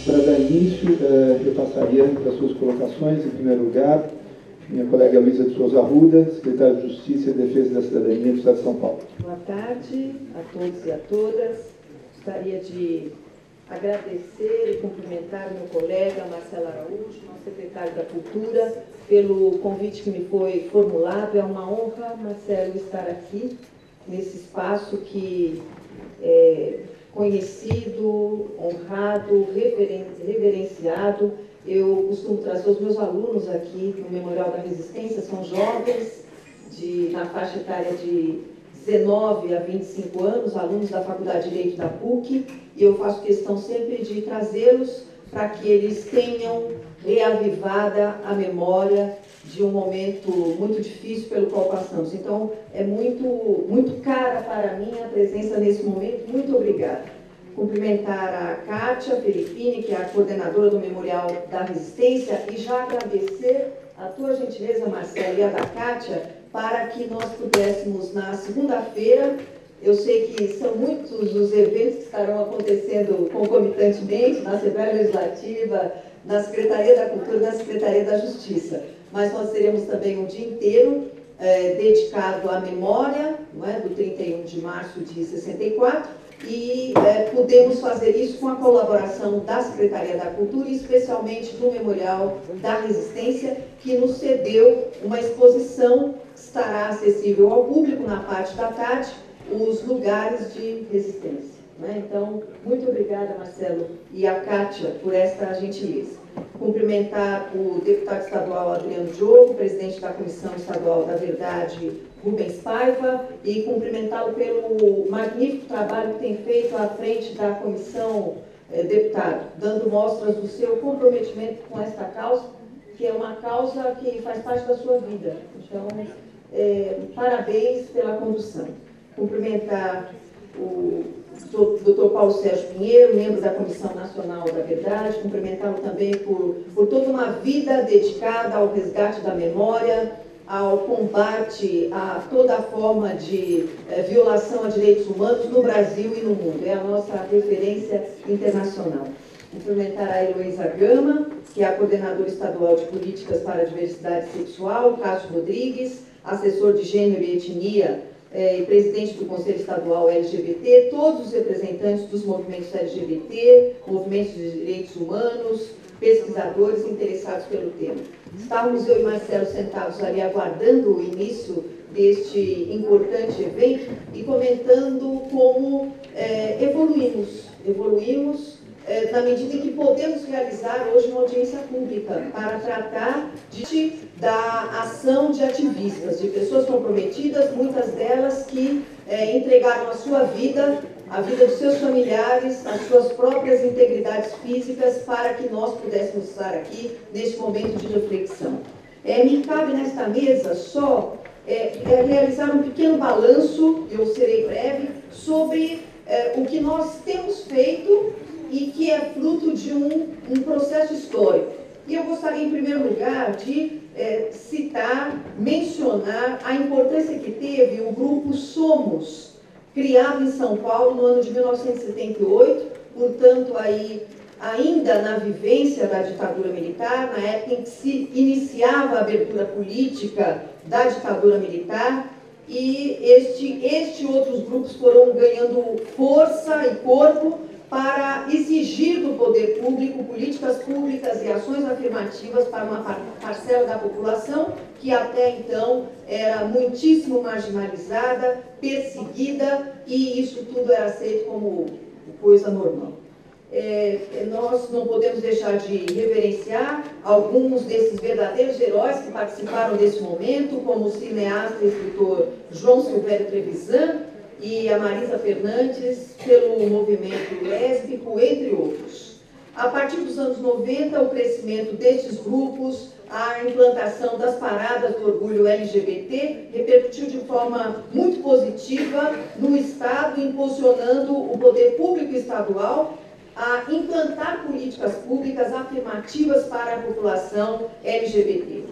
Para dar início, eu passaria para as suas colocações, em primeiro lugar, minha colega Luísa de Souza Arruda, secretária de Justiça e Defesa da Cidadania do Estado de São Paulo. Boa tarde a todos e a todas. Gostaria de agradecer e cumprimentar meu colega Marcelo Araújo, nosso secretário da Cultura, pelo convite que me foi formulado. É uma honra, Marcelo, estar aqui, nesse espaço que é conhecido, honrado, reverenciado. Eu costumo trazer os meus alunos aqui no Memorial da Resistência, são jovens, na faixa etária de 19 a 25 anos, alunos da Faculdade de Direito da PUC, e eu faço questão sempre de trazê-los para que eles tenham reavivada a memória de um momento muito difícil pelo qual passamos. Então, é muito cara para mim a presença nesse momento. Muito obrigada. Cumprimentar a Kátia Felipini, que é a coordenadora do Memorial da Resistência, e já agradecer a tua gentileza, Marcelo, e a da Kátia, para que nós pudéssemos, na segunda-feira, eu sei que são muitos os eventos que estarão acontecendo concomitantemente na Assembleia Legislativa, na Secretaria da Cultura e na Secretaria da Justiça, mas nós teremos também um dia inteiro dedicado à memória, não é, do 31 de março de 64, e podemos fazer isso com a colaboração da Secretaria da Cultura e especialmente do Memorial da Resistência, que nos cedeu uma exposição que estará acessível ao público na parte da tarde, os lugares de resistência. Né? Então, muito obrigada, Marcelo, e a Kátia, por esta gentileza. Cumprimentar o deputado estadual Adriano Diogo, presidente da Comissão Estadual da Verdade, Rubens Paiva, e cumprimentá-lo pelo magnífico trabalho que tem feito à frente da comissão, deputado, dando mostras do seu comprometimento com esta causa, que é uma causa que faz parte da sua vida. Então, parabéns pela condução. Cumprimentar o Dr. Paulo Sérgio Pinheiro, membro da Comissão Nacional da Verdade, cumprimentá-lo também por toda uma vida dedicada ao resgate da memória, ao combate a toda forma de violação a direitos humanos no Brasil e no mundo. É a nossa referência internacional. Cumprimentar a Heloísa Gama, que é a coordenadora estadual de políticas para a diversidade sexual, Cássio Rodrigues, assessor de gênero e etnia e presidente do Conselho Estadual LGBT, todos os representantes dos movimentos LGBT, movimentos de direitos humanos, pesquisadores interessados pelo tema. Estávamos eu e Marcelo sentados ali aguardando o início deste importante evento e comentando como evoluímos na medida em que podemos realizar hoje uma audiência pública para tratar da ação de ativistas, de pessoas comprometidas, muitas delas que entregaram a sua vida, a vida dos seus familiares, as suas próprias integridades físicas para que nós pudéssemos estar aqui neste momento de reflexão. Me cabe nesta mesa só realizar um pequeno balanço, eu serei breve, sobre o que nós temos feito e que é fruto de um processo histórico. E eu gostaria, em primeiro lugar, de mencionar a importância que teve o grupo Somos, criado em São Paulo no ano de 1978, portanto, ainda na vivência da ditadura militar, na época em que se iniciava a abertura política da ditadura militar, e este e outros grupos foram ganhando força e corpo para exigir do poder público políticas públicas e ações afirmativas para uma parcela da população que até então era muitíssimo marginalizada, perseguida, e isso tudo era aceito como coisa normal. Nós não podemos deixar de reverenciar alguns desses verdadeiros heróis que participaram desse momento, como o cineasta e escritor João Silvério Trevisan, e a Marisa Fernandes, pelo movimento lésbico, entre outros. A partir dos anos 90, o crescimento destes grupos, a implantação das paradas do orgulho LGBT, repercutiu de forma muito positiva no Estado, impulsionando o poder público estadual a implantar políticas públicas afirmativas para a população LGBT.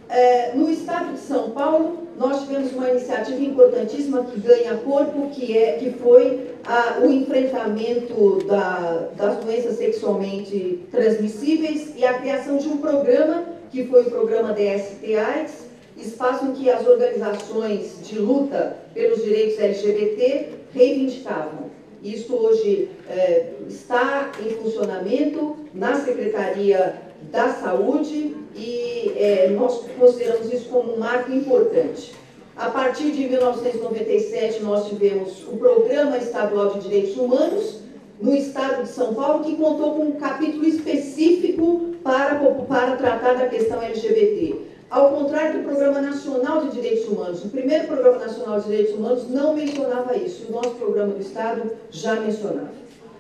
No estado de São Paulo, nós tivemos uma iniciativa importantíssima que ganha corpo, que foi o enfrentamento das doenças sexualmente transmissíveis e a criação de um programa, que foi o programa DST-AIDS, espaço em que as organizações de luta pelos direitos LGBT reivindicavam. Isso hoje está em funcionamento na Secretaria da Saúde e nós consideramos isso como um marco importante. A partir de 1997, nós tivemos o Programa Estadual de Direitos Humanos no estado de São Paulo, que contou com um capítulo específico para tratar da questão LGBT. Ao contrário do Programa Nacional de Direitos Humanos, o primeiro Programa Nacional de Direitos Humanos não mencionava isso, o nosso programa do Estado já mencionava.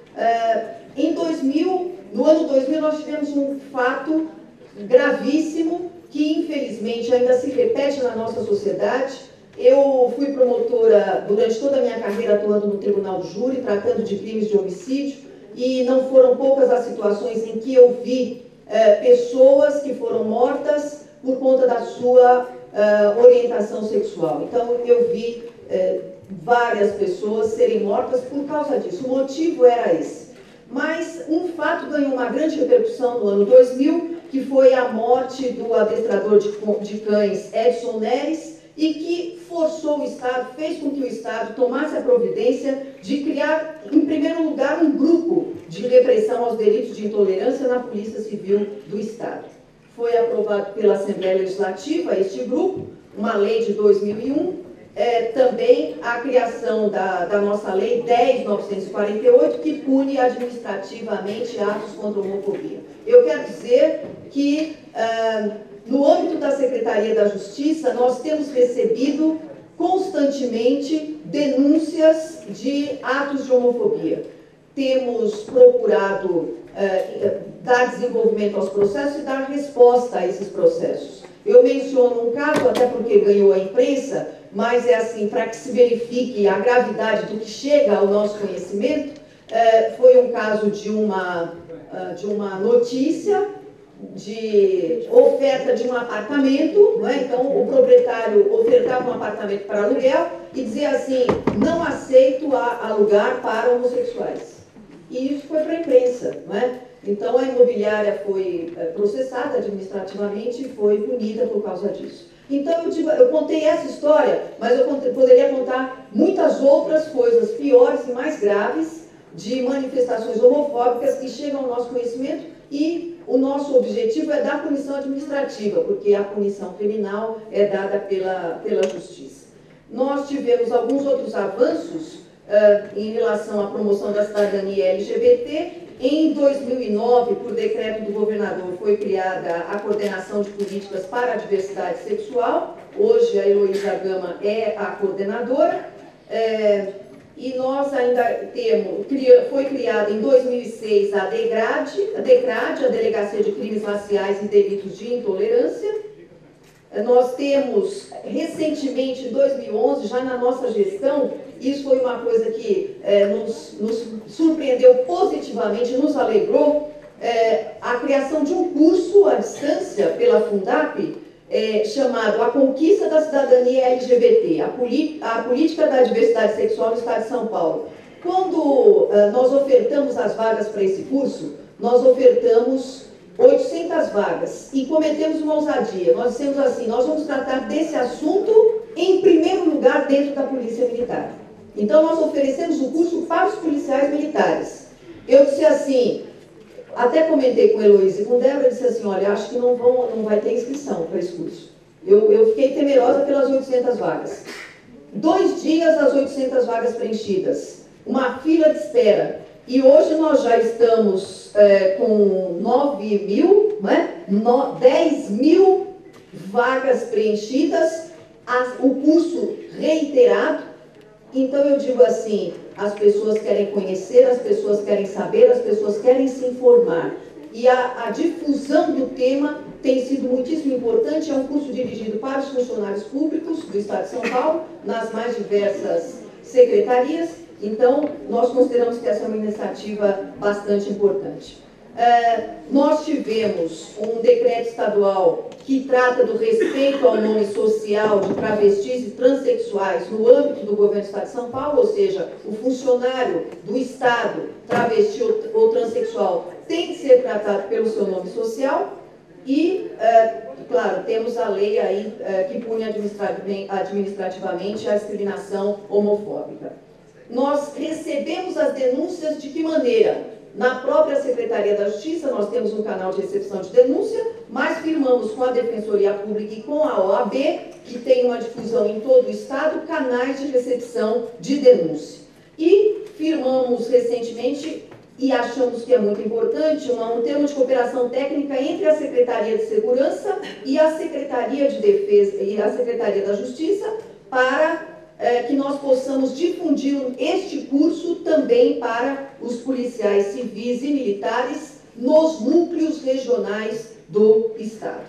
No ano 2000, nós tivemos um fato gravíssimo que, infelizmente, ainda se repete na nossa sociedade. Eu fui promotora durante toda a minha carreira atuando no Tribunal do Júri, tratando de crimes de homicídio, e não foram poucas as situações em que eu vi pessoas que foram mortas por conta da sua orientação sexual. Então, eu vi várias pessoas serem mortas por causa disso. O motivo era esse. Mas um fato ganhou uma grande repercussão no ano 2000, que foi a morte do adestrador de cães Edson Neres, e que forçou o Estado, fez com que o Estado tomasse a providência de criar, em primeiro lugar, um grupo de repressão aos delitos de intolerância na Polícia Civil do Estado. Foi aprovado pela Assembleia Legislativa este grupo, uma lei de 2001, também a criação da nossa lei 10.948, que pune administrativamente atos contra a homofobia. Eu quero dizer que, no âmbito da Secretaria da Justiça, nós temos recebido constantemente denúncias de atos de homofobia. Temos procurado dar desenvolvimento aos processos e dar resposta a esses processos. Eu menciono um caso, até porque ganhou a imprensa, mas é assim, para que se verifique a gravidade do que chega ao nosso conhecimento, foi um caso de uma notícia de oferta de um apartamento, não é? Então o proprietário ofertava um apartamento para aluguel e dizia assim: não aceito alugar para homossexuais. E isso foi para a imprensa, não é? Então a imobiliária foi processada administrativamente e foi punida por causa disso. Então eu contei essa história, mas eu poderia contar muitas outras coisas piores e mais graves de manifestações homofóbicas que chegam ao nosso conhecimento, e o nosso objetivo é dar punição administrativa, porque a punição criminal é dada pela justiça. Nós tivemos alguns outros avanços em relação à promoção da cidadania LGBT. Em 2009, por decreto do governador, foi criada a Coordenação de Políticas para a Diversidade Sexual. Hoje, a Heloísa Gama é a coordenadora. E nós ainda foi criada em 2006 a DECRAD, a Delegacia de Crimes Raciais e Delitos de Intolerância. Nós temos, recentemente, em 2011, já na nossa gestão, isso foi uma coisa que nos surpreendeu positivamente, nos alegrou, a criação de um curso à distância pela Fundap, chamado A Conquista da Cidadania LGBT, a Política da Diversidade Sexual no Estado de São Paulo. Quando nós ofertamos as vagas para esse curso, nós ofertamos 800 vagas e cometemos uma ousadia. Nós dissemos assim: nós vamos tratar desse assunto em primeiro lugar dentro da Polícia Militar. Então nós oferecemos o curso para os policiais militares. Eu disse assim, até comentei com a Heloísa e com a Débora, disse assim: olha, acho que não vai ter inscrição para esse curso. Eu fiquei temerosa pelas 800 vagas. 2 dias as 800 vagas preenchidas, uma fila de espera. E hoje nós já estamos com 9 mil, né? 10 mil vagas preenchidas, o curso reiterado. Então eu digo assim, as pessoas querem conhecer, as pessoas querem saber, as pessoas querem se informar. E a difusão do tema tem sido muitíssimo importante. É um curso dirigido para os funcionários públicos do Estado de São Paulo, nas mais diversas secretarias. Então, nós consideramos que essa é uma iniciativa bastante importante. Nós tivemos um decreto estadual que trata do respeito ao nome social de travestis e transexuais no âmbito do governo do Estado de São Paulo, ou seja, o funcionário do Estado, travesti ou transexual, tem que ser tratado pelo seu nome social e, claro, temos a lei aí que pune administrativamente a discriminação homofóbica. Nós recebemos as denúncias de que maneira? Na própria Secretaria da Justiça, nós temos um canal de recepção de denúncia, mas firmamos com a Defensoria Pública e com a OAB, que tem uma difusão em todo o Estado, canais de recepção de denúncia. E firmamos recentemente, e achamos que é muito importante, um termo de cooperação técnica entre a Secretaria de Segurança e a Secretaria de Defesa e a Secretaria da Justiça para que nós possamos difundir este curso também para os policiais civis e militares nos núcleos regionais do Estado.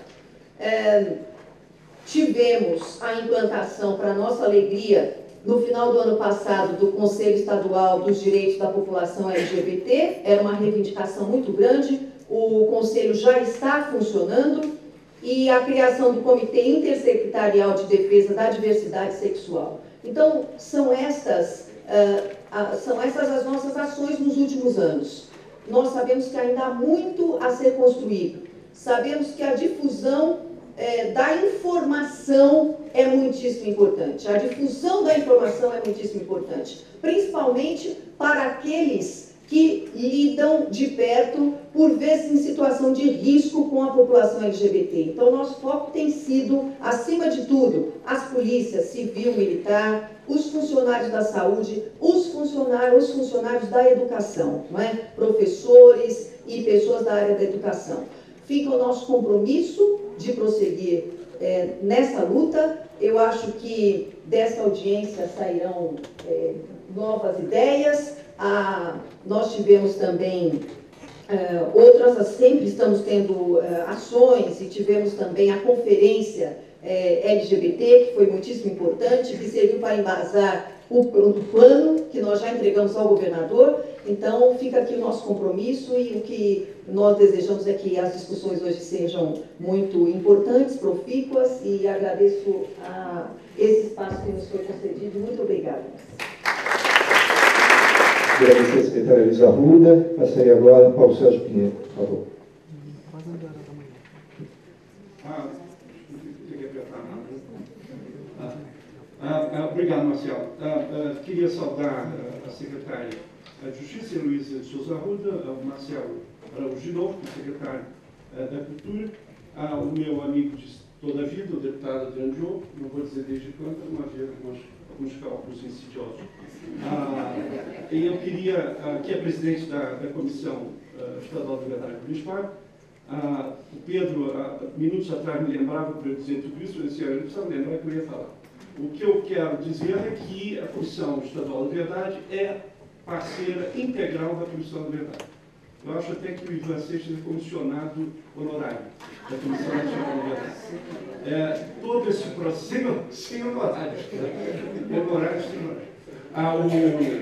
Tivemos a implantação, para nossa alegria, no final do ano passado, do Conselho Estadual dos Direitos da População LGBT, era uma reivindicação muito grande, o Conselho já está funcionando, e a criação do Comitê Intersecretarial de Defesa da Diversidade Sexual. Então, são essas as nossas ações nos últimos anos. Nós sabemos que ainda há muito a ser construído. Sabemos que a difusão da informação é muitíssimo importante. A difusão da informação é muitíssimo importante, principalmente para aqueles que lidam de perto, por vezes em situação de risco com a população LGBT. Então, nosso foco tem sido, acima de tudo, as polícias civil, militar, os funcionários da saúde, os funcionários da educação, não é? Professores e pessoas da área da educação. Fica o nosso compromisso de prosseguir nessa luta. Eu acho que dessa audiência sairão novas ideias. Nós tivemos também outras, sempre estamos tendo ações, e tivemos também a conferência LGBT, que foi muitíssimo importante, que serviu para embasar o plano que nós já entregamos ao governador. Então, fica aqui o nosso compromisso, e o que nós desejamos é que as discussões hoje sejam muito importantes, profícuas, e agradeço esse espaço que nos foi concedido. Muito obrigada. Agradecer a secretária Luiza Arruda. Passaria agora ao Paulo Sérgio Pinheiro, por favor. Obrigado, Marcelo. Queria saudar a secretária de Justiça, Luiza de Souza Arruda, o Marcelo Araújo de novo, secretário da Cultura, o meu amigo de toda a vida, o deputado Adriano Diogo, não vou dizer desde quando, não havia alguns cálculos insidiosos. E eu queria, que é presidente da Comissão Estadual de Liberdade Municipal, o Pedro, minutos atrás, me lembrava para eu dizer tudo isso, eu disse, eu não precisava lembrar que eu ia falar. O que eu quero dizer é que a Comissão Estadual de Liberdade é parceira integral da Comissão de Liberdade. Eu acho até que o Ivan Seixas é comissionado honorário da Comissão Nacional de Liberdade. Todo esse processo sem honorários. Honorários sem honorários.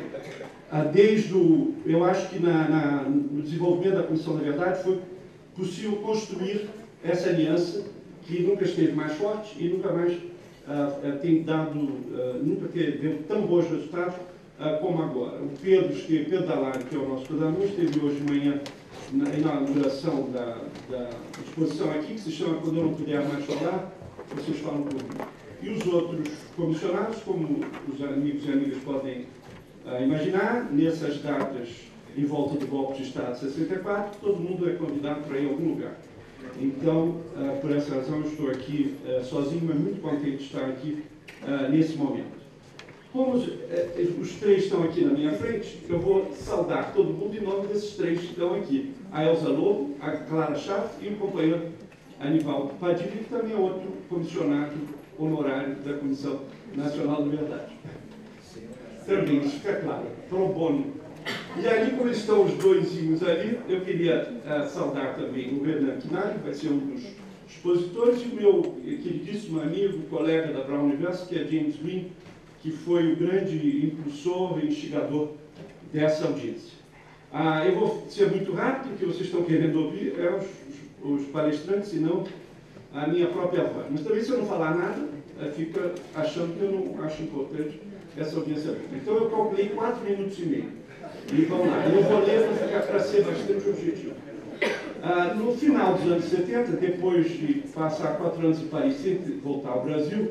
Eu acho que no desenvolvimento da Comissão da Verdade foi possível construir essa aliança que nunca esteve mais forte e nunca mais tem dado, nunca teve tão bons resultados como agora. O Pedro Dalari, que é o nosso coordenador, esteve hoje de manhã na inauguração da exposição aqui, que se chama Quando Eu Não Puder Mais Falar, vocês falam comigo. E os outros comissionados, como os amigos e amigas podem imaginar, nessas datas em volta do golpe de Estado de 64, todo mundo é convidado para ir a algum lugar. Então, por essa razão, eu estou aqui sozinho, mas muito contente de estar aqui nesse momento. Como os três estão aqui na minha frente, eu vou saudar todo mundo em nome desses três que estão aqui. A Elza Lobo, a Clara Schaff e o companheiro Anivaldo Padilha, que também é outro comissionado honorário da Comissão Nacional de Liberdade. Também, isso fica claro, pro bono. E ali, como estão os doisinhos ali, eu queria saudar também o Renan Quinari, que vai ser um dos expositores, e o meu queridíssimo amigo, colega da Brown University, que é James Green, que foi o grande impulsor e instigador dessa audiência. Eu vou ser muito rápido, o que vocês estão querendo ouvir é os palestrantes e não a minha própria voz. Mas também, se eu não falar nada, fica achando que eu não acho importante essa audiência pública. Então, eu calculei 4 minutos e meio. E vamos lá, eu vou ler para ser bastante objetivo. No final dos anos 70, depois de passar 4 anos em Paris sem voltar ao Brasil,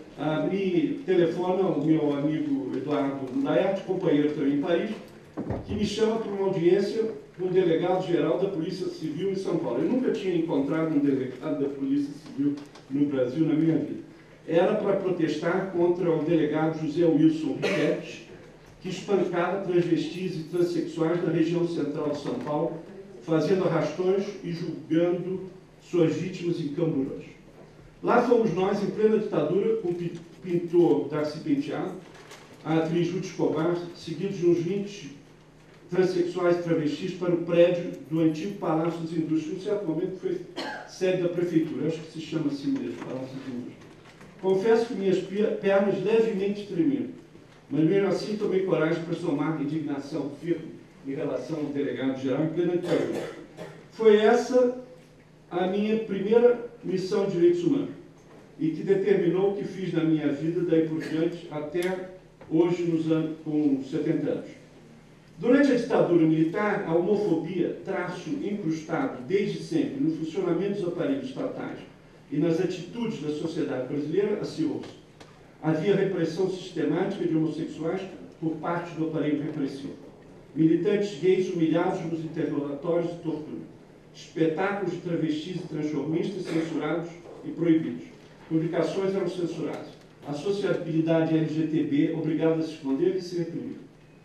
me telefona o meu amigo Eduardo Laerte, companheiro também em Paris, que me chama para uma audiência com o delegado-geral da Polícia Civil em São Paulo. Eu nunca tinha encontrado um delegado da Polícia Civil no Brasil na minha vida. Era para protestar contra o delegado José Wilson Riquete, que espancava transvestis e transexuais na região central de São Paulo, fazendo arrastões e julgando suas vítimas em Camburões. Lá fomos nós, em plena ditadura, com o pintor Darcy Penteado, a atriz Ruth Escobar, seguidos de uns 20 transexuais e travestis para o prédio do antigo Palácio das Indústrias. Em um certo momento foi sede da prefeitura, acho que se chama assim mesmo, Palácio das Indústrias. Confesso que minhas pernas levemente tremiam, mas mesmo assim tomei coragem para somar indignação firme em relação ao delegado-geral em plena ditadura. Foi essa a minha primeira missão de direitos humanos e que determinou o que fiz na minha vida daí por diante até hoje, com 70 anos. Durante a ditadura militar, a homofobia, traço incrustado desde sempre no funcionamento dos aparelhos estatais e nas atitudes da sociedade brasileira, acirrou-se. Havia repressão sistemática de homossexuais por parte do aparelho repressivo. Militantes gays humilhados nos interrogatórios de tortura. Espetáculos de travestis e transformistas censurados e proibidos. Publicações eram censuradas. A sociabilidade LGTB obrigada a se esconder e se reprimir.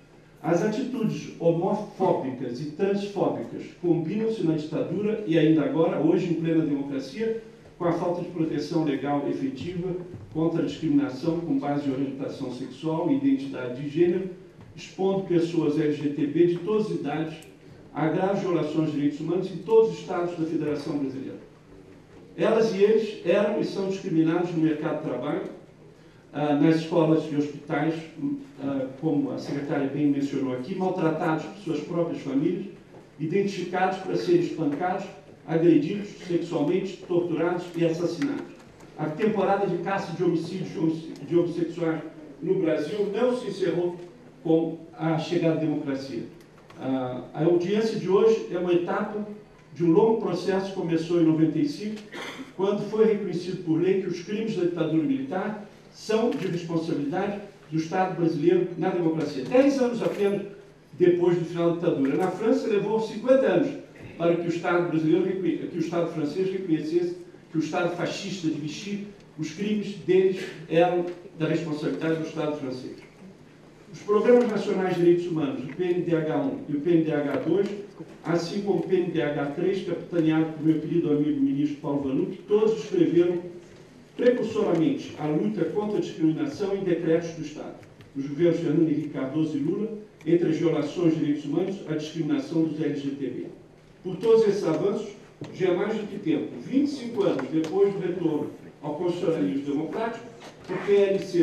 As atitudes homofóbicas e transfóbicas combinam-se na ditadura e ainda agora, hoje em plena democracia, com a falta de proteção legal efetiva contra a discriminação com base em orientação sexual e identidade de gênero, expondo pessoas LGTB de todas as idades a graves violações de direitos humanos em todos os estados da Federação Brasileira. Elas e eles eram e são discriminados no mercado de trabalho, nas escolas e hospitais, como a secretária bem mencionou aqui, maltratados por suas próprias famílias, identificados para serem espancados, agredidos sexualmente, torturados e assassinados. A temporada de caça de homicídios de homossexuais no Brasil não se encerrou com a chegada da democracia. A audiência de hoje é uma etapa de um longo processo que começou em 95, quando foi reconhecido por lei que os crimes da ditadura militar são de responsabilidade do Estado brasileiro na democracia. 10 anos apenas depois do final da ditadura. Na França levou 50 anos para que o Estado brasileiro, que o Estado francês reconhecesse que o Estado fascista de Vichy, os crimes deles eram da responsabilidade do Estado francês. Os Programas Nacionais de Direitos Humanos, o PNDH-1 e o PNDH-2, assim como o PNDH-3, capitaneado por meu querido amigo ministro Paulo Vanucchi, todos escreveram precursoramente a luta contra a discriminação em decretos do Estado. Os governos Fernando Henrique Cardoso e Lula, entre as violações de direitos humanos, a discriminação dos LGTB. Por todos esses avanços, já há mais do que tempo, 25 anos depois do retorno ao constitucionalismo democrático, o PLC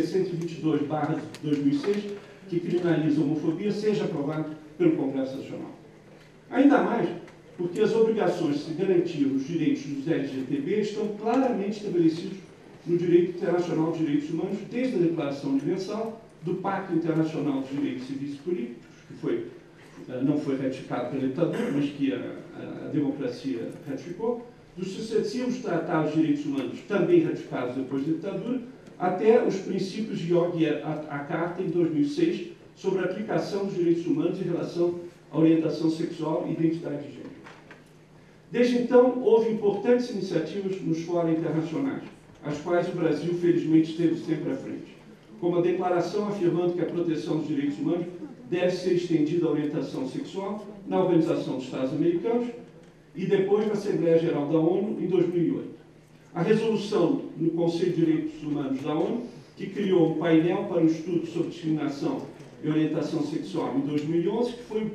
122/2006, que criminaliza a homofobia, seja aprovado pelo Congresso Nacional. Ainda mais porque as obrigações de se garantir os direitos dos LGTB estão claramente estabelecidos no Direito Internacional de Direitos Humanos, desde a Declaração Universal, do Pacto Internacional dos Direitos Civis e Políticos, que não foi ratificado pela ditadura, mas que a democracia ratificou, dos sucessivos tratados de direitos humanos, também ratificados depois da ditadura, até os princípios de Yoghi a Carta, em 2006, sobre a aplicação dos direitos humanos em relação à orientação sexual e identidade de gênero. Desde então, houve importantes iniciativas nos fóruns internacionais, as quais o Brasil, felizmente, esteve sempre à frente, como a declaração afirmando que a proteção dos direitos humanos deve ser estendida à orientação sexual na Organização dos Estados Americanos e depois na Assembleia Geral da ONU, em 2008. A resolução no Conselho de Direitos Humanos da ONU, que criou um painel para um estudo sobre discriminação e orientação sexual em 2011, que foi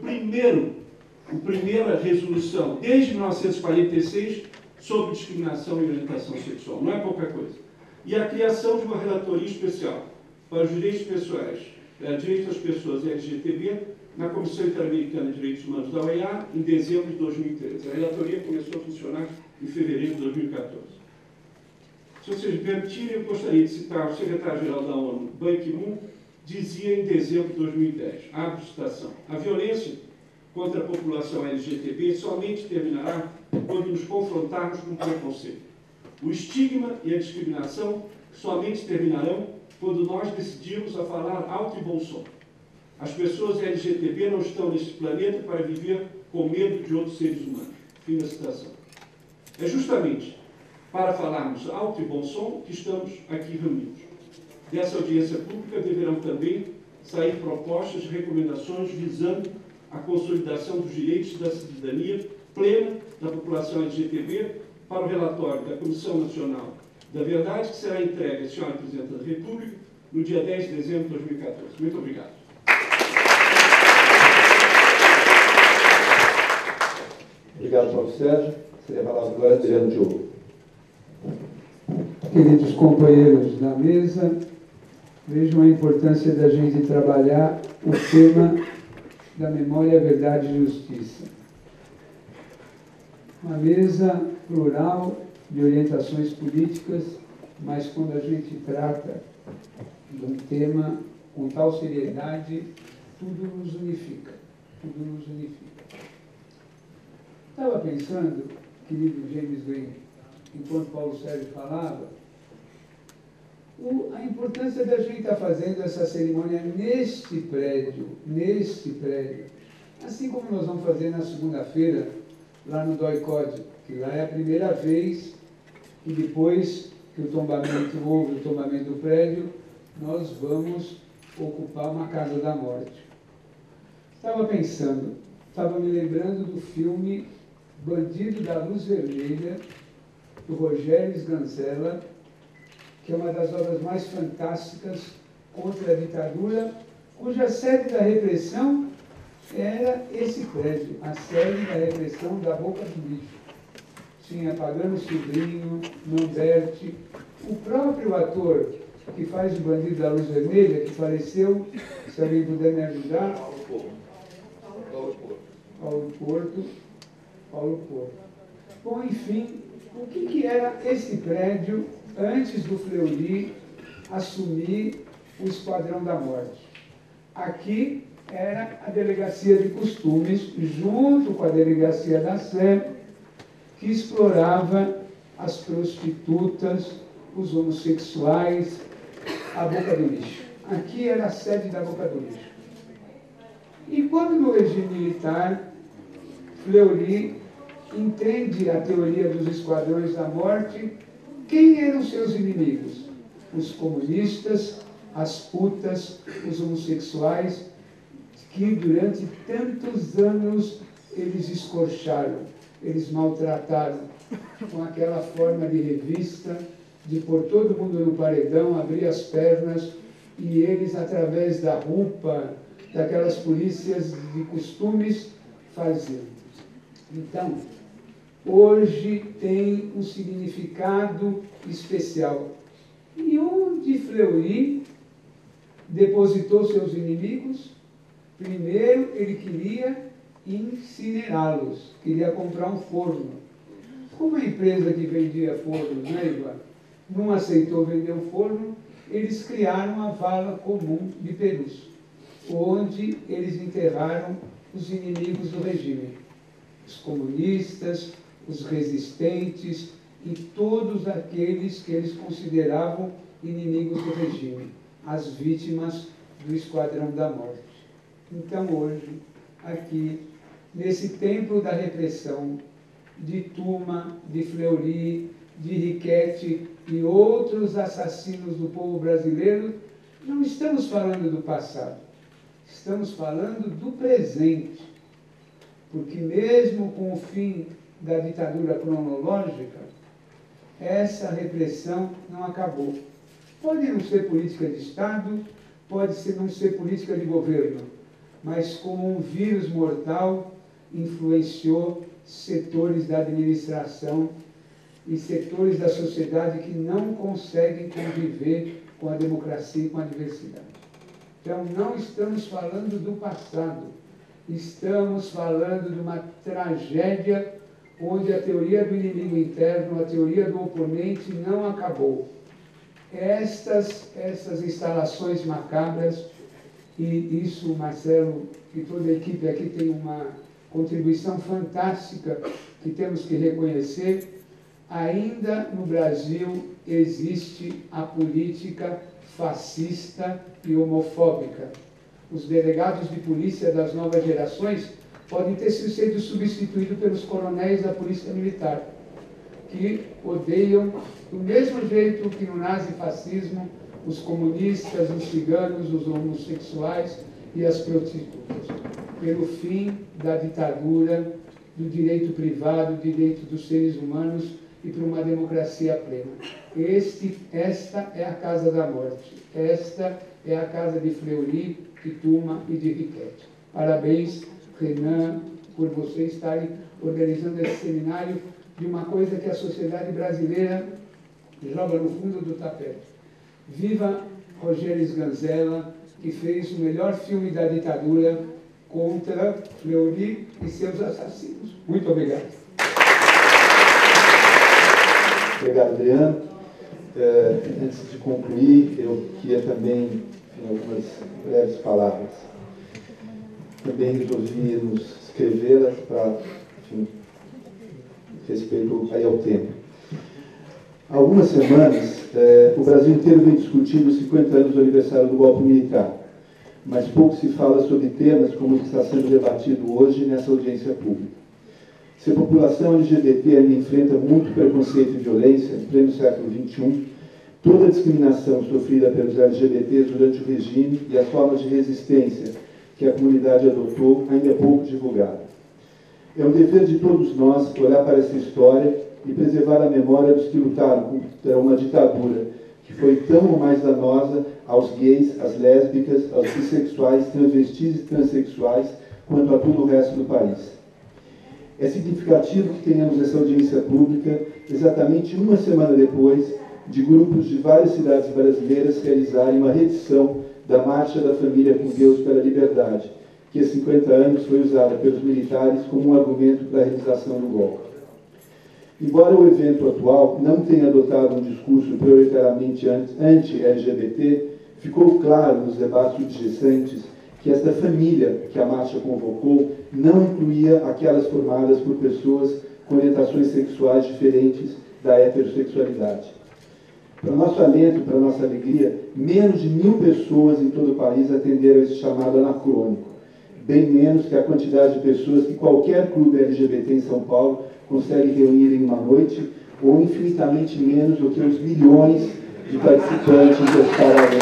a primeira resolução desde 1946 sobre discriminação e orientação sexual. Não é pouca coisa. E a criação de uma relatoria especial para os direitos pessoais Direitos das Pessoas LGTB na Comissão Interamericana de Direitos Humanos da OEA em dezembro de 2013. A relatoria começou a funcionar em fevereiro de 2014. Se vocês me permitirem, eu gostaria de citar o secretário-geral da ONU, Ban Ki-moon, dizia em dezembro de 2010, abre citação, a violência contra a população LGTB somente terminará quando nos confrontarmos com o preconceito. O estigma e a discriminação somente terminarão quando nós decidirmos a falar alto e bom som. As pessoas LGTB não estão neste planeta para viver com medo de outros seres humanos. Fim da citação. É justamente para falarmos alto e bom som que estamos aqui reunidos. Dessa audiência pública deverão também sair propostas e recomendações visando a consolidação dos direitos da cidadania plena da população LGTB para o relatório da Comissão Nacional da Verdade, que será entregue à senhora Presidenta da República no dia 10 de dezembro de 2014. Muito obrigado. Obrigado, Paulo Sérgio. Seria a palavra agora do Adriano Diogo. Queridos companheiros da mesa, vejam a importância da gente trabalhar o tema da memória, verdade e justiça. Uma mesa plural de orientações políticas, mas quando a gente trata de um tema com tal seriedade, tudo nos unifica. Tudo nos unifica. Estava pensando, querido James Green, enquanto Paulo Sérgio falava, a importância da gente estar fazendo essa cerimônia neste prédio, assim como nós vamos fazer na segunda-feira, lá no DOI-CODE, que lá é a primeira vez que depois que houve o tombamento do prédio, nós vamos ocupar uma Casa da Morte. Estava pensando, estava me lembrando do filme Bandido da Luz Vermelha, do Rogério Sganzella, que é uma das obras mais fantásticas contra a ditadura, cuja sede da repressão era esse prédio, a sede da repressão da Boca do Lixo. Tinha Pagano Sobrinho, Manberti, o próprio ator que faz o Bandido da Luz Vermelha, que faleceu, se alguém puder me ajudar, Paulo Porto. Bom, enfim, o que era esse prédio antes do Fleury assumir o Esquadrão da Morte? Aqui era a Delegacia de Costumes, junto com a Delegacia da Sé, que explorava as prostitutas, os homossexuais, a Boca do Lixo. Aqui era a sede da Boca do Lixo. E quando no regime militar, Fleury entende a teoria dos esquadrões da morte, quem eram seus inimigos? Os comunistas, as putas, os homossexuais, que durante tantos anos eles escorcharam, eles maltrataram, com aquela forma de revista, de pôr todo mundo no paredão, abrir as pernas, e eles, através da roupa, daquelas polícias de costumes, faziam. Então, hoje tem um significado especial. E onde Fleury depositou seus inimigos? Primeiro, ele queria incinerá-los, queria comprar um forno. Como a empresa que vendia fornos, né, Ivan, não aceitou vender o forno, eles criaram a vala comum de Perus, onde eles enterraram os inimigos do regime. Os comunistas, os resistentes e todos aqueles que eles consideravam inimigos do regime, as vítimas do Esquadrão da Morte. Então hoje, aqui, nesse templo da repressão, de Tuma, de Fleury, de Riquetti e outros assassinos do povo brasileiro, não estamos falando do passado, estamos falando do presente. Porque mesmo com o fim da ditadura cronológica, essa repressão não acabou. Pode não ser política de Estado, pode não ser política de governo, mas como um vírus mortal influenciou setores da administração e setores da sociedade que não conseguem conviver com a democracia e com a diversidade. Então, não estamos falando do passado, estamos falando de uma tragédia onde a teoria do inimigo interno, a teoria do oponente não acabou. Essas instalações macabras, e isso, Marcelo, e toda a equipe aqui tem uma contribuição fantástica que temos que reconhecer, ainda no Brasil existe a política fascista e homofóbica. Os delegados de polícia das novas gerações podem ter sido substituídos pelos coronéis da polícia militar, que odeiam, do mesmo jeito que no nazifascismo, os comunistas, os ciganos, os homossexuais e as prostitutas, pelo fim da ditadura, do direito privado, do direito dos seres humanos e para uma democracia plena. Esta é a casa da morte, esta é a casa de Fleury, de Tuma e de Riquete. Parabéns, Renan, por vocês estarem organizando esse seminário de uma coisa que a sociedade brasileira joga no fundo do tapete. Viva Rogério Sganzella, que fez o melhor filme da ditadura contra Fleury e seus assassinos. Muito obrigado. Obrigado, Adriano. Antes de concluir, eu queria também, enfim, algumas breves palavras. Também resolvi nos escrevê-las para, enfim, respeito aí ao tema. Há algumas semanas, o Brasil inteiro vem discutindo os 50 anos do aniversário do golpe militar, mas pouco se fala sobre temas como o que está sendo debatido hoje nessa audiência pública. Se a população LGBT ainda enfrenta muito preconceito e violência, em pleno século XXI, toda a discriminação sofrida pelos LGBTs durante o regime e as formas de resistência que a comunidade adotou ainda é pouco divulgada. É um dever de todos nós olhar para essa história e preservar a memória dos que lutaram contra uma ditadura que foi tão ou mais danosa aos gays, às lésbicas, aos bissexuais, travestis e transexuais, quanto a todo o resto do país. É significativo que tenhamos essa audiência pública exatamente uma semana depois de grupos de várias cidades brasileiras realizarem uma reedição da Marcha da Família com Deus pela Liberdade, que há 50 anos foi usada pelos militares como um argumento para a realização do golpe. Embora o evento atual não tenha adotado um discurso prioritariamente anti-LGBT, ficou claro nos debates subjacentes que esta família que a marcha convocou não incluía aquelas formadas por pessoas com orientações sexuais diferentes da heterossexualidade. Para nosso alento, para nossa alegria, menos de 1000 pessoas em todo o país atenderam esse chamado anacrônico, bem menos que a quantidade de pessoas que qualquer clube LGBT em São Paulo consegue reunir em uma noite, ou infinitamente menos do que os milhões de participantes das paradas.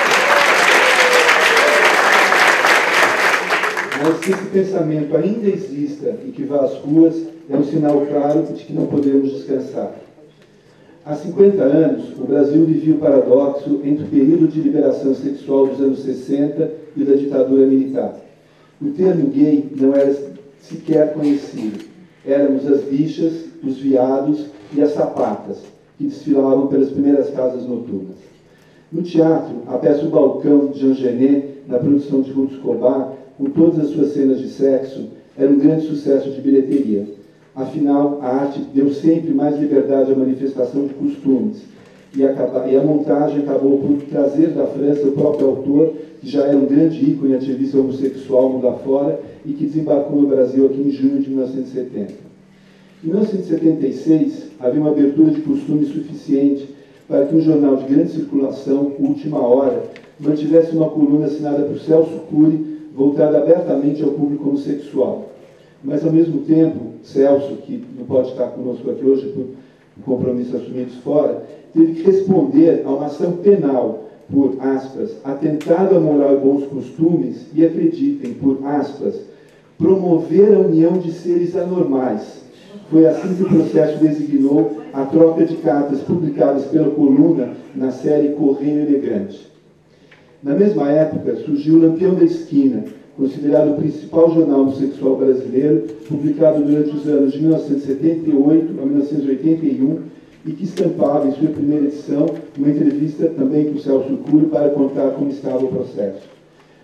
Mas que esse pensamento ainda exista e que vá às ruas é um sinal claro de que não podemos descansar. Há 50 anos, o Brasil vivia o paradoxo entre o período de liberação sexual dos anos 60 e da ditadura militar. O termo gay não era sequer conhecido. Éramos as bichas, os viados e as sapatas, que desfilavam pelas primeiras casas noturnas. No teatro, a peça O Balcão, de Jean Genet, na produção de Ruth Escobar, com todas as suas cenas de sexo, era um grande sucesso de bilheteria. Afinal, a arte deu sempre mais liberdade à manifestação de costumes, e a montagem acabou por trazer da França o próprio autor, que já era um grande ícone ativista homossexual mundo afora, e que desembarcou no Brasil aqui em junho de 1970. Em 1976, havia uma abertura de costume suficiente para que um jornal de grande circulação, Última Hora, mantivesse uma coluna assinada por Celso Cury, voltada abertamente ao público homossexual. Mas, ao mesmo tempo, Celso, que não pode estar conosco aqui hoje por compromissos assumidos fora, teve que responder a uma ação penal por, aspas, atentado à moral e bons costumes e, acreditem, por, aspas, promover a união de seres anormais. Foi assim que o processo designou a troca de cartas publicadas pela coluna na série Correio Elegante. Na mesma época, surgiu o Lampião da Esquina, considerado o principal jornal homossexual brasileiro, publicado durante os anos de 1978 a 1981, e que estampava em sua primeira edição uma entrevista também com Celso Cury para contar como estava o processo.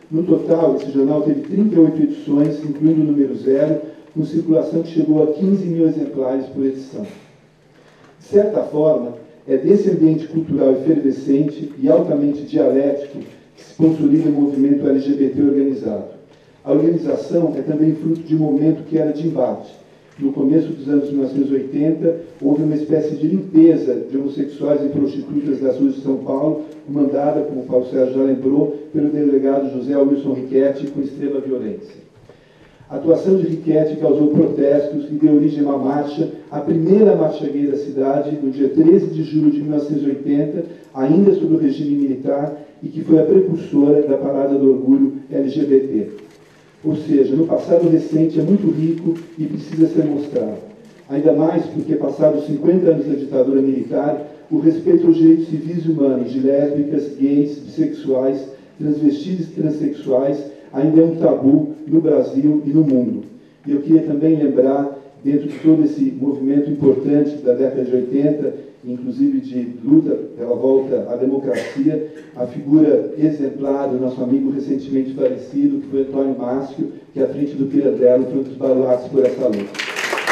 No total, esse jornal teve 38 edições, incluindo o número 0, com circulação que chegou a 15 mil exemplares por edição. De certa forma, é desse ambiente cultural efervescente e altamente dialético que se consolida o movimento LGBT organizado. A organização é também fruto de um momento que era de embate. No começo dos anos 1980, houve uma espécie de limpeza de homossexuais e prostitutas das ruas de São Paulo, comandada, como o Paulo Sérgio já lembrou, pelo delegado José Wilson Riquetti, com extrema violência. A atuação de Riquetti causou protestos e deu origem a uma marcha, a primeira marcha gay da cidade, no dia 13 de julho de 1980, ainda sob o regime militar, e que foi a precursora da Parada do Orgulho LGBT. Ou seja, no passado recente é muito rico e precisa ser mostrado. Ainda mais porque, passados 50 anos da ditadura militar, o respeito aos direitos civis e humanos de lésbicas, gays, bissexuais, transvestis e transexuais ainda é um tabu no Brasil e no mundo. E eu queria também lembrar, dentro de todo esse movimento importante da década de 80, inclusive de luta pela volta à democracia, a figura exemplar do nosso amigo recentemente falecido, que foi Antônio Mácio, que à frente do Pirandello foi um dos baluartes por essa luta.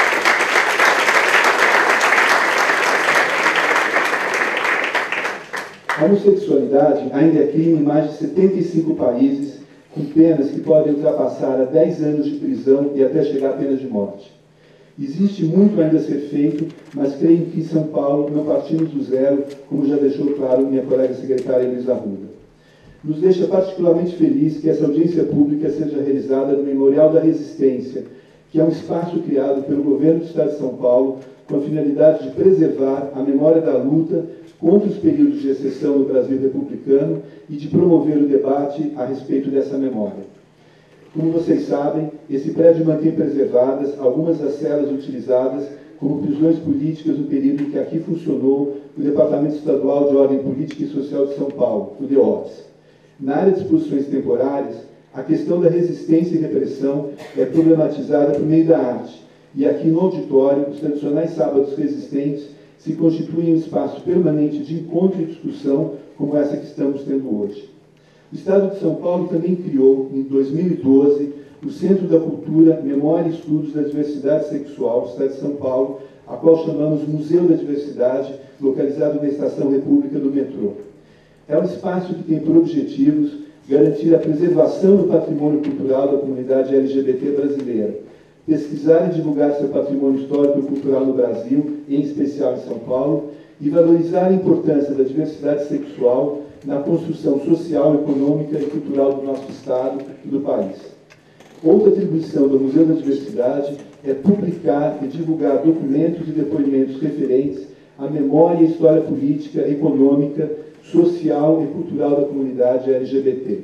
A homossexualidade ainda é crime em mais de 75 países, com penas que podem ultrapassar a 10 anos de prisão e até chegar à pena de morte. Existe muito ainda a ser feito, mas creio que em São Paulo não partimos do zero, como já deixou claro minha colega secretária Luísa Arruda. Nos deixa particularmente feliz que essa audiência pública seja realizada no Memorial da Resistência, que é um espaço criado pelo governo do Estado de São Paulo com a finalidade de preservar a memória da luta contra os períodos de exceção no Brasil republicano e de promover o debate a respeito dessa memória. Como vocês sabem, esse prédio mantém preservadas algumas das celas utilizadas como prisões políticas no período em que aqui funcionou o Departamento Estadual de Ordem Política e Social de São Paulo, o DEOPS. Na área de exposições temporárias, a questão da resistência e repressão é problematizada por meio da arte, e aqui no auditório, os tradicionais sábados resistentes se constituem um espaço permanente de encontro e discussão como essa que estamos tendo hoje. O Estado de São Paulo também criou, em 2012, o Centro da Cultura, Memória e Estudos da Diversidade Sexual do Estado de São Paulo, a qual chamamos Museu da Diversidade, localizado na Estação República do metrô. É um espaço que tem por objetivos garantir a preservação do patrimônio cultural da comunidade LGBT brasileira, pesquisar e divulgar seu patrimônio histórico e cultural no Brasil, em especial em São Paulo, e valorizar a importância da diversidade sexual na construção social, econômica e cultural do nosso Estado e do país. Outra atribuição do Museu da Diversidade é publicar e divulgar documentos e depoimentos referentes à memória e história política, econômica, social e cultural da comunidade LGBT.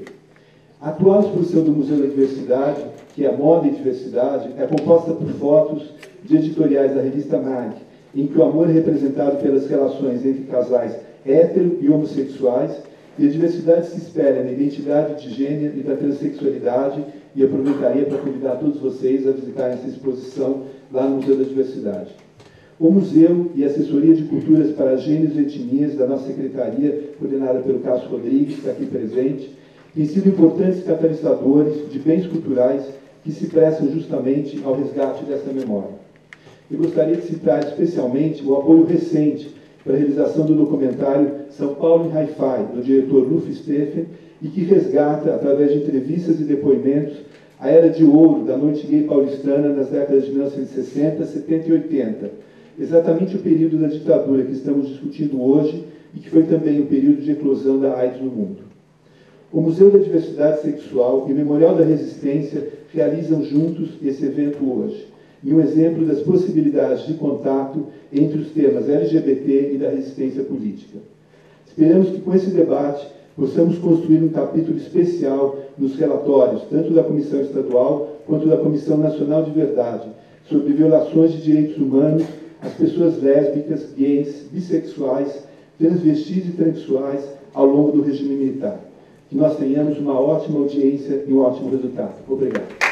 A atual exposição do Museu da Diversidade, que é a Moda e Diversidade, é composta por fotos de editoriais da revista Mag, em que o amor é representado pelas relações entre casais hétero e homossexuais, e a diversidade se espelha na identidade de gênero e da transexualidade, e aproveitaria para convidar todos vocês a visitarem essa exposição lá no Museu da Diversidade. O Museu e a Assessoria de Culturas para Gêneros e Etnias da nossa secretaria, coordenada pelo Cássio Rodrigues, que está aqui presente, têm sido importantes catalisadores de bens culturais que se prestam justamente ao resgate dessa memória. Eu gostaria de citar especialmente o apoio recente para a realização do documentário São Paulo em Hi-Fi, do diretor Luf Steffen, e que resgata, através de entrevistas e depoimentos, a era de ouro da noite gay paulistana nas décadas de 1960, 70 e 80, exatamente o período da ditadura que estamos discutindo hoje e que foi também o período de eclosão da AIDS no mundo. O Museu da Diversidade Sexual e o Memorial da Resistência realizam juntos esse evento hoje, e um exemplo das possibilidades de contato entre os temas LGBT e da resistência política. Esperamos que com esse debate possamos construir um capítulo especial nos relatórios, tanto da Comissão Estadual quanto da Comissão Nacional de Verdade, sobre violações de direitos humanos às pessoas lésbicas, gays, bissexuais, transvestis e transexuais ao longo do regime militar. Que nós tenhamos uma ótima audiência e um ótimo resultado. Obrigado.